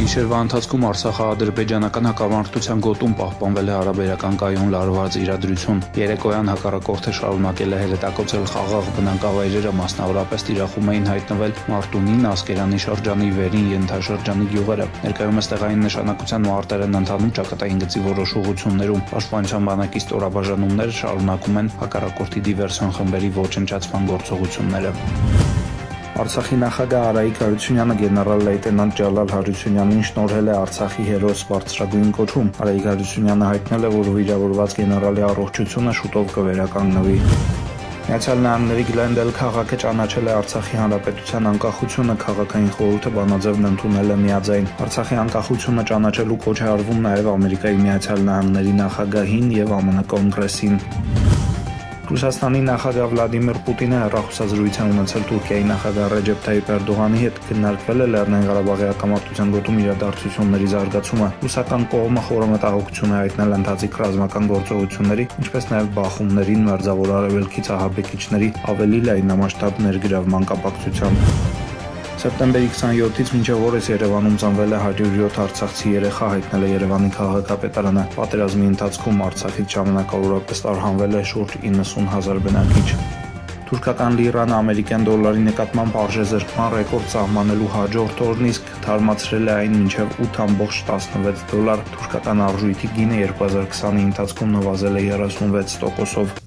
Գիշերվա ընթացքում Արցախա-ադրբեջանական հակամարտության գոտում պահպանվել է հարաբերական կայուն լարված իրադրություն։ Երեկոյան հակառակորդը շարունակել է հրետակոծել խաղաղ բնակավայրերը, մասնավորապես տիրախում էին հայտնվել Մարտունին, Ասկերանի շրջանի վերին ենթաշրջանի գյուղերը։ Ներկայումս տեղային նշանակության մարտեր են ընթանում ճակատային գծի որոշ ուղղություններում։ Պաշտպանության բանակի ստորաբաժանումները շարունակում են հակառակորդի դիվերսիոն խմբերի ոչնչացման գործողությունները։ Արցախի նախագահ Արայիկ Հարությունյանը գեներալ լեյտենանտ Ջալալ Հարությունյանին շնորհել է Արցախի հերոս բարձրագույն կոչում։ Արայիկ Հարությունյանը հայտնել է, որ վիրավորված գեներալի առողջությունը շուտով կվերականգնվի։ Միացյալ Նահանգների Գլենդել քաղաքը ճանաչել է Արցախի հանրապետության անկախությունը, քաղաքային խորհուրդը բանաձևն ընդունել է միաձայն։ Արցախի անկախությունը ճանաչելու կոչ է արվում նաև Ամերիկայի Միացյալ Նահանգների նախագահին եւ ԱՄՆ կոնգրեսին։ Ռուսաստանի նախագահ Վլադիմիր Պուտինը հեռախոսազրույցան ունեցել Թուրքիայի նախագահ Ռեջեփ Թայիփ Էրդողանի հետ, քննարկվել է Լեռնային Ղարաբաղի հակամարտության գոտում իրադարձությունների զարգացումը։ Ռուսական կողմը խորամտահոգություն է հայտնել ընթացիկ ռազմական գործողությունների, ինչպես նաև բախումներին Մերձավոր Արևելքից ահաբեկիչների ավելի լայնամասշտաբ ներգրավման կապակցությամբ։ Սեպտեմբերի 27-ից մինչև օրս Երևանում ծնվել է 107 արցախցի երեխա, հայտնել է Երևանի քաղաքապետարանը։ Պատերազմի ընթացքում Արցախից ժամանակավորապես տարհանվել է շուրջ 90,000 բնակիչ։ Թուրքական լիրան ամերիկյան դոլարի նկատմամբ արժեզրկման ռեկորդ սահմանելու հաջորդ օրն իսկ թարմացրել է այն մինչև 8,16 դոլար։ Թուրքական արժույթի գինը 2020-ի ընթացքում նվազել է 36%-ով։